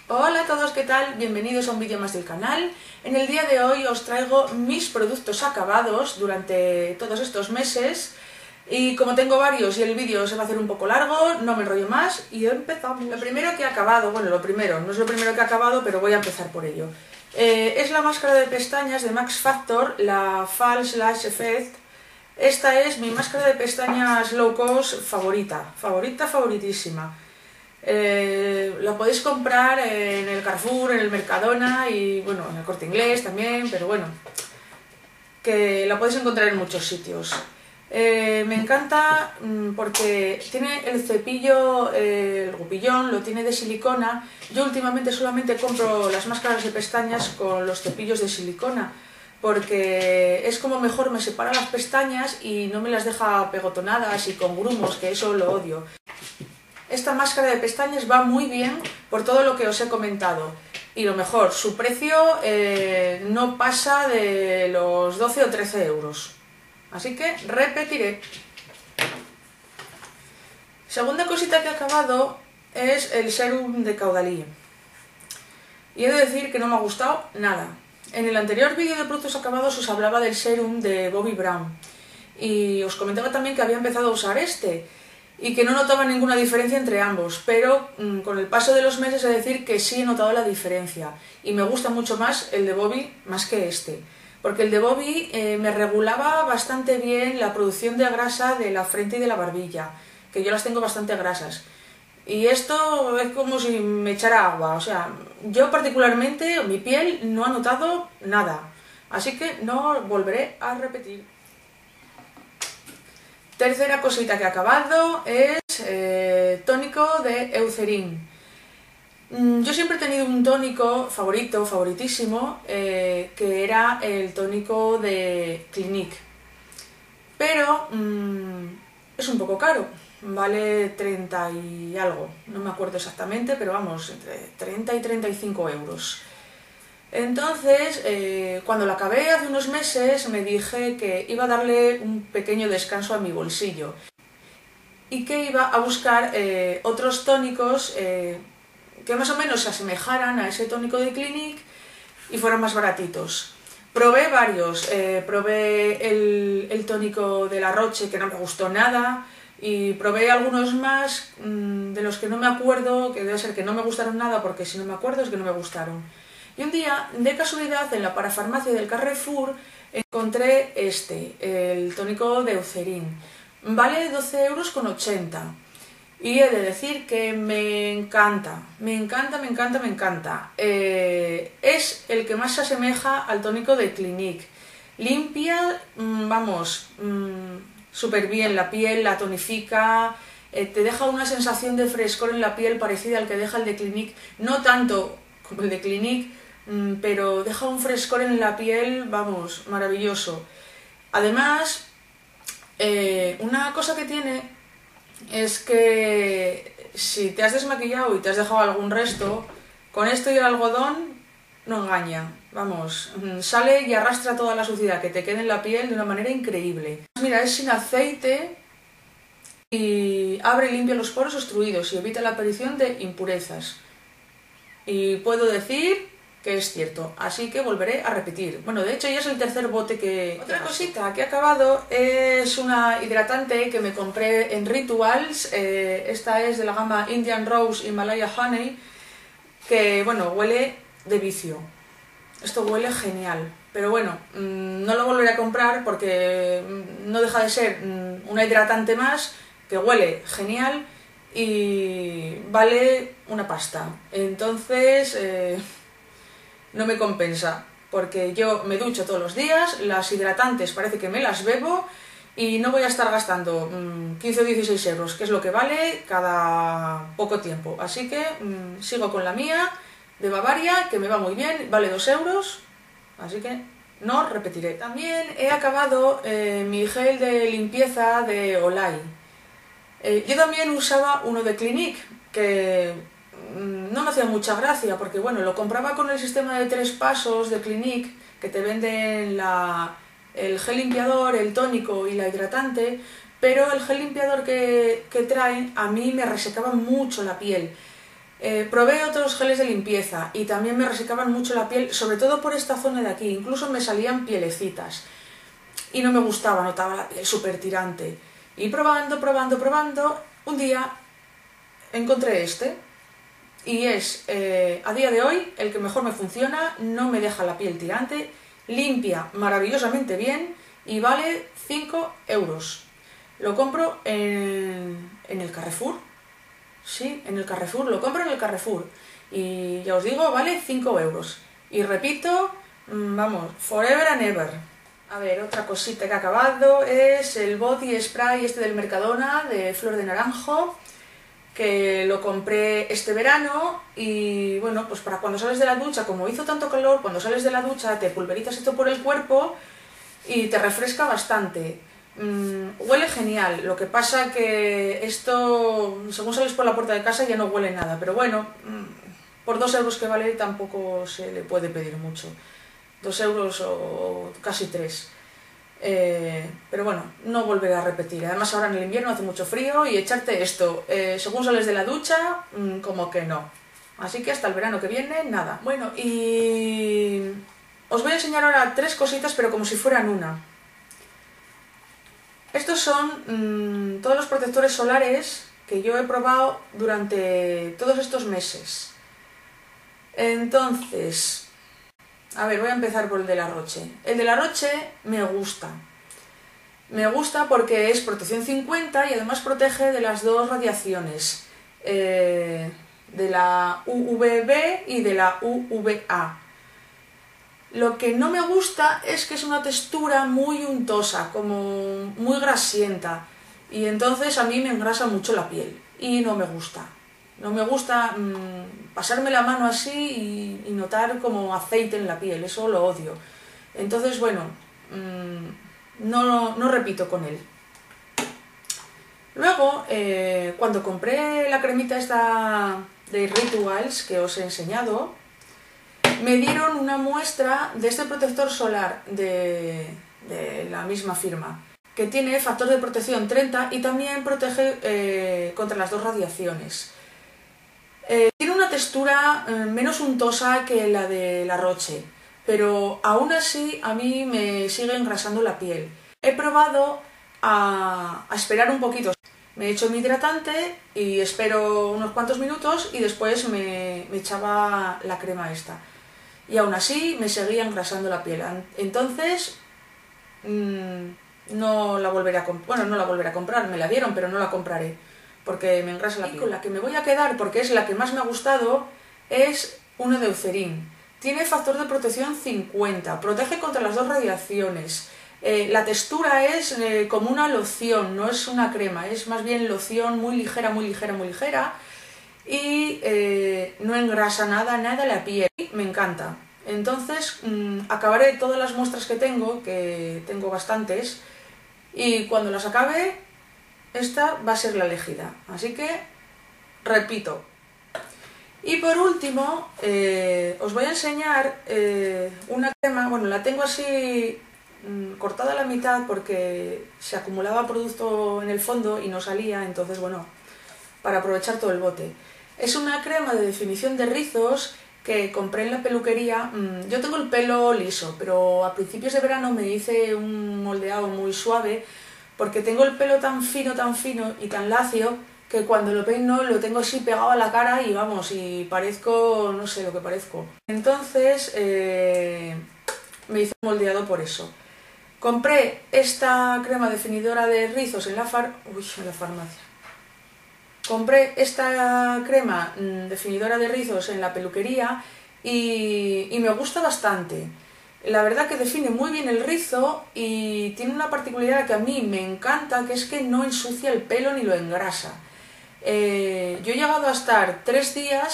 Hola a todos, ¿qué tal? Bienvenidos a un vídeo más del canal. En el día de hoy os traigo mis productos acabados durante todos estos meses. Y como tengo varios y el vídeo se va a hacer un poco largo, no me enrollo más y empezamos. Lo primero que he acabado, bueno, lo primero, no es lo primero que he acabado, pero voy a empezar por ello. Es la máscara de pestañas de Max Factor, la False Lash Effect. Esta es mi máscara de pestañas low cost favoritísima. La podéis comprar en el Carrefour, en el Mercadona y bueno, en el Corte Inglés también, pero bueno, que la podéis encontrar en muchos sitios. Me encanta porque tiene el cepillo, el gupillón, lo tiene de silicona. Yo últimamente solamente compro las máscaras de pestañas con los cepillos de silicona porque es como mejor me separa las pestañas y no me las deja pegotonadas y con grumos, que eso lo odio. Esta máscara de pestañas va muy bien por todo lo que os he comentado. Y lo mejor, su precio no pasa de los 12 o 13 euros. Así que repetiré. Segunda cosita que he acabado es el serum de Caudalie. Y he de decir que no me ha gustado nada. En el anterior vídeo de productos acabados os hablaba del serum de Bobbi Brown. Y os comentaba también que había empezado a usar este. Y que no notaba ninguna diferencia entre ambos, pero con el paso de los meses he de decir que sí he notado la diferencia y me gusta mucho más el de Bobbi más que este, porque el de Bobbi me regulaba bastante bien la producción de grasa de la frente y de la barbilla, que yo las tengo bastante grasas, y esto es como si me echara agua, o sea, yo particularmente, mi piel no ha notado nada, así que no volveré a repetir. Tercera cosita que he acabado es tónico de Eucerin. Yo siempre he tenido un tónico favoritísimo, que era el tónico de Clinique. Pero es un poco caro, vale 30 y algo, no me acuerdo exactamente, pero vamos, entre 30 y 35 euros. Entonces, cuando la acabé hace unos meses, me dije que iba a darle un pequeño descanso a mi bolsillo y que iba a buscar otros tónicos que más o menos se asemejaran a ese tónico de Clinique y fueran más baratitos. Probé varios, probé el tónico de La Roche, que no me gustó nada, y probé algunos más de los que no me acuerdo, que debe ser que no me gustaron nada, porque si no me acuerdo es que no me gustaron. Y un día, de casualidad, en la parafarmacia del Carrefour encontré este, el tónico de Eucerin. Vale 12,80 euros. Y he de decir que me encanta. Es el que más se asemeja al tónico de Clinique. Limpia, vamos, súper bien la piel, la tonifica, te deja una sensación de frescor en la piel parecida al que deja el de Clinique. No tanto como el de Clinique, pero deja un frescor en la piel, vamos, maravilloso. Además, una cosa que tiene es que si te has desmaquillado y te has dejado algún resto, con esto y el algodón no engaña, vamos, sale y arrastra toda la suciedad que te queda en la piel de una manera increíble. Mira, es sin aceite y abre y limpia los poros obstruidos y evita la aparición de impurezas. Y puedo decir que es cierto, así que volveré a repetir. Bueno, de hecho ya es el tercer bote que... Otra cosita que he acabado es una hidratante que me compré en Rituals. Esta es de la gama Indian Rose Himalaya Honey, que bueno, huele de vicio. Esto huele genial, pero bueno, no lo volveré a comprar porque no deja de ser una hidratante más que huele genial y vale una pasta. Entonces no me compensa, porque yo me ducho todos los días, las hidratantes parece que me las bebo y no voy a estar gastando 15 o 16 euros, que es lo que vale cada poco tiempo. Así que sigo con la mía de Bavaria, que me va muy bien, vale 2 euros, así que no repetiré. También he acabado mi gel de limpieza de Olay. Yo también usaba uno de Clinique, que no me hacía mucha gracia, porque bueno, lo compraba con el sistema de 3 pasos de Clinique, que te venden el gel limpiador, el tónico y la hidratante, pero el gel limpiador que traen a mí me resecaba mucho la piel. Probé otros geles de limpieza y también me resecaban mucho la piel, sobre todo por esta zona de aquí, incluso me salían pielecitas y no me gustaba, notaba la piel súper tirante. Y probando, un día encontré este y es a día de hoy el que mejor me funciona, no me deja la piel tirante, limpia maravillosamente bien y vale 5 euros. Lo compro en el Carrefour. Sí, en el Carrefour, lo compro en el Carrefour. Y ya os digo, vale 5 euros. Y repito, vamos, forever and ever. A ver, otra cosita que ha acabado es el body spray este del Mercadona, de flor de naranjo, que lo compré este verano y bueno, pues para cuando sales de la ducha, como hizo tanto calor, cuando sales de la ducha te pulverizas esto por el cuerpo y te refresca bastante. Huele genial, lo que pasa que esto, según sales por la puerta de casa ya no huele nada, pero bueno, por 2 euros que vale tampoco se le puede pedir mucho, 2 euros o casi 3. Pero bueno, no volveré a repetir, además ahora en el invierno hace mucho frío y echarte esto, según sales de la ducha, como que no, así que hasta el verano que viene, nada. Bueno, y os voy a enseñar ahora 3 cositas, pero como si fueran una. Estos son todos los protectores solares que yo he probado durante todos estos meses. Entonces, a ver, voy a empezar por el de la Roche. El de la Roche me gusta. Me gusta porque es protección 50 y además protege de las 2 radiaciones, de la UVB y de la UVA. Lo que no me gusta es que es una textura muy untosa, como muy grasienta, y entonces a mí me engrasa mucho la piel y no me gusta. No me gusta pasarme la mano así y notar como aceite en la piel, eso lo odio. Entonces, bueno, no repito con él. Luego, cuando compré la cremita esta de Rituals que os he enseñado, me dieron una muestra de este protector solar de la misma firma, que tiene factor de protección 30 y también protege contra las 2 radiaciones. Tiene una textura menos untosa que la de la Roche, pero aún así a mí me sigue engrasando la piel. He probado a esperar un poquito. Me he hecho mi hidratante y espero unos cuantos minutos y después me echaba la crema esta. Y aún así me seguía engrasando la piel. Entonces no la volveré a comprar. Bueno, no la volveré a comprar, me la dieron, pero no la compraré porque me engrasa la piel. Y con la que me voy a quedar, porque es la que más me ha gustado, es una de Eucerin. Tiene factor de protección 50, protege contra las 2 radiaciones. La textura es como una loción, no es una crema, es más bien loción muy ligera, muy ligera, muy ligera. Y no engrasa nada la piel. Me encanta. Entonces acabaré todas las muestras que tengo bastantes, y cuando las acabe, esta va a ser la elegida. Así que, repito. Y por último, os voy a enseñar una crema, bueno, la tengo así cortada a la mitad porque se acumulaba producto en el fondo y no salía, entonces bueno, para aprovechar todo el bote. Es una crema de definición de rizos que compré en la peluquería. Yo tengo el pelo liso, pero a principios de verano me hice un moldeado muy suave porque tengo el pelo tan fino y tan lacio que cuando lo peino lo tengo así pegado a la cara y vamos, y parezco, no sé lo que parezco. Entonces me hice un moldeado por eso. Compré esta crema definidora de rizos en la farmacia. Compré esta crema definidora de rizos en la peluquería y me gusta bastante. La verdad que define muy bien el rizo y tiene una particularidad que a mí me encanta, que es que no ensucia el pelo ni lo engrasa. Yo he llegado a estar 3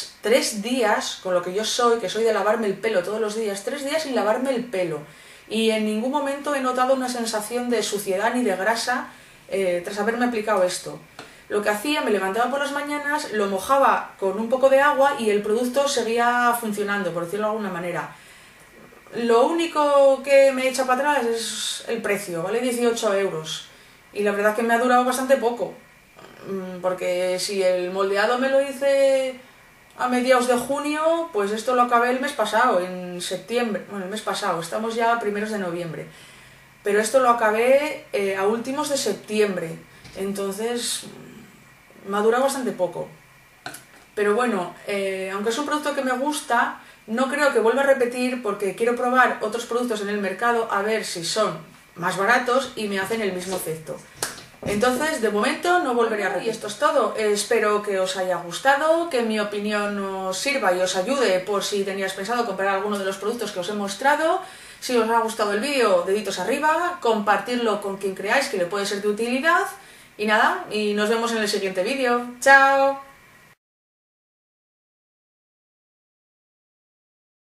días, con lo que yo soy, que soy de lavarme el pelo todos los días, 3 días sin lavarme el pelo. Y en ningún momento he notado una sensación de suciedad ni de grasa tras haberme aplicado esto. Lo que hacía, me levantaba por las mañanas, lo mojaba con un poco de agua y el producto seguía funcionando, por decirlo de alguna manera. Lo único que me echa para atrás es el precio, vale 18 euros. Y la verdad que me ha durado bastante poco, porque si el moldeado me lo hice a mediados de junio, pues esto lo acabé el mes pasado, en septiembre, bueno, el mes pasado, estamos ya a primeros de noviembre, pero esto lo acabé a últimos de septiembre, entonces me ha durado bastante poco. Pero bueno, aunque es un producto que me gusta, no creo que vuelva a repetir porque quiero probar otros productos en el mercado a ver si son más baratos y me hacen el mismo efecto. Entonces, de momento no volveré a repetir. Y esto es todo. Espero que os haya gustado, que mi opinión os sirva y os ayude por si teníais pensado comprar alguno de los productos que os he mostrado. Si os ha gustado el vídeo, deditos arriba, compartirlo con quien creáis que le puede ser de utilidad. Y nada, y nos vemos en el siguiente vídeo. ¡Chao!